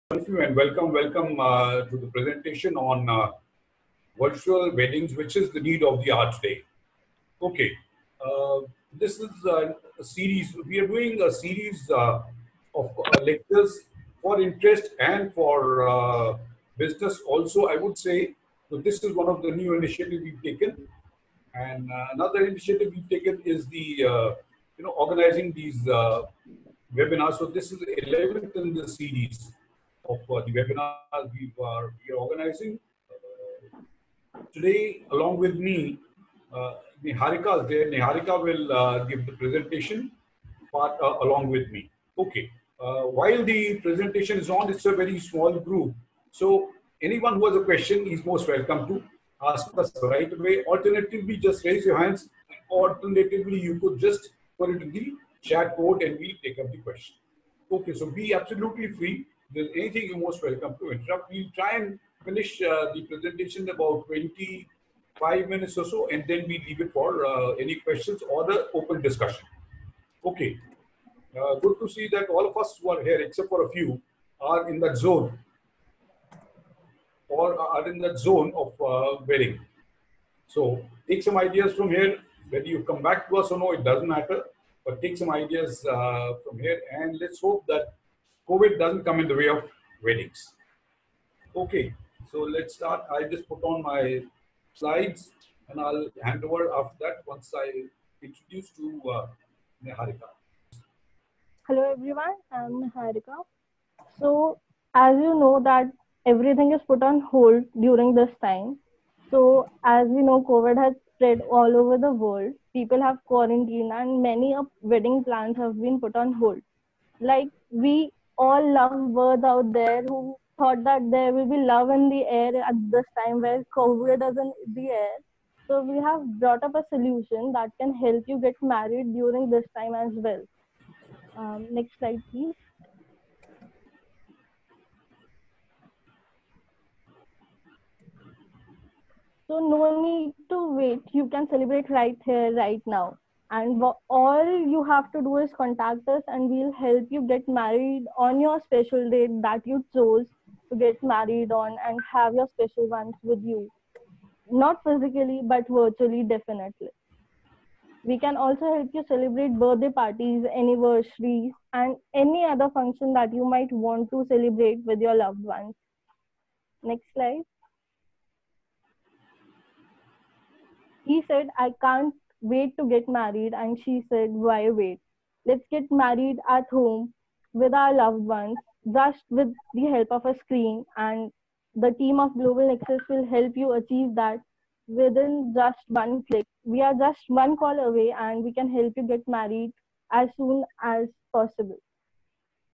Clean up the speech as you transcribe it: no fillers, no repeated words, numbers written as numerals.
you and welcome to the presentation on virtual weddings, which is the need of the hour today. Okay, uh, this is a series. We are doing a series of lectures for interest and for business also, I would say. So this is one of the new initiatives we've taken. And another initiative we've taken is the organizing these webinars. So this is the 11th in the series of the webinars we are organizing. Today, along with me, Niharika is there. Niharika will give the presentation part along with me. Okay. While the presentation is on, it's a very small group. So anyone who has a question is most welcome to ask us right away. Alternatively, just raise your hands. Alternatively, you could just put it in the chat board and we'll take up the question. Okay, so be absolutely free. If there's anything, you're most welcome to interrupt. We'll try and finish the presentation in about 25 minutes or so, and then we leave it for any questions or the open discussion. Okay, good to see that all of us who are here, except for a few, are in that zone or are in that zone of wedding. So take some ideas from here. Whether you come back to us or no, it doesn't matter. But take some ideas from here, and let's hope that COVID doesn't come in the way of weddings. Okay, so let's start. I just put on my slides, and I'll hand over after that once I introduce to Niharika. Hello everyone, I'm Niharika. So as you know that everything is put on hold during this time. So as we know, COVID has spread all over the world. People have quarantined and many of wedding plans have been put on hold. Like we all love birds out there who thought that there will be love in the air at this time where COVID is in the air. So we have brought up a solution that can help you get married during this time as well. Next slide, please. So no need to wait. You can celebrate right here, right now. And all you have to do is contact us and we'll help you get married on your special date that you chose to get married on and have your special ones with you. Not physically, but virtually, definitely. We can also help you celebrate birthday parties, anniversaries, and any other function that you might want to celebrate with your loved ones. Next slide. He said, I can't wait to get married. And she said, why wait? Let's get married at home with our loved ones, just with the help of a screen. And the team of Global Nexus will help you achieve that within just one click. We are just one call away and we can help you get married as soon as possible.